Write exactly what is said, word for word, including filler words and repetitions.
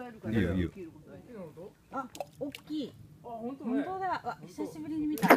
いいよいいよ。あ、大きい。本当だ。わ、久しぶりに見た。